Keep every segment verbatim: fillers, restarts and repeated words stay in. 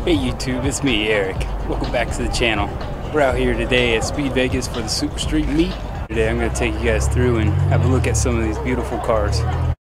Hey YouTube, it's me, Eric. Welcome back to the channel. We're out here today at Speedvegas for the Superstreet meet. Today I'm going to take you guys through and have a look at some of these beautiful cars.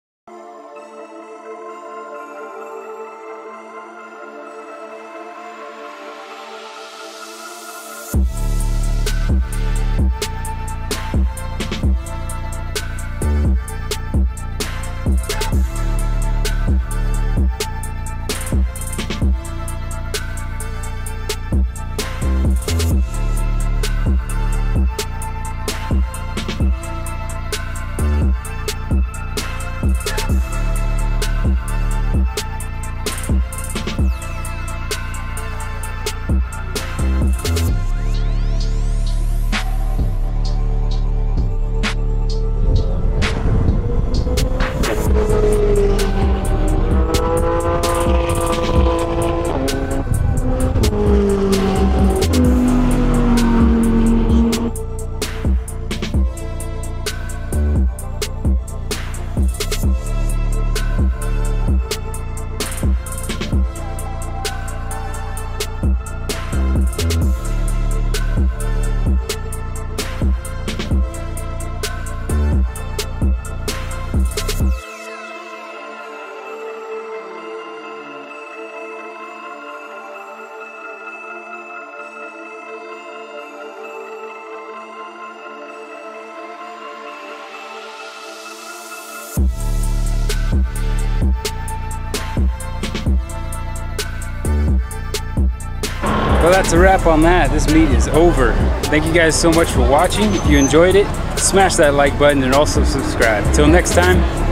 Well, that's a wrap on that. This meet is over. Thank you guys so much for watching. If you enjoyed it, smash that like button and also subscribe. Till next time,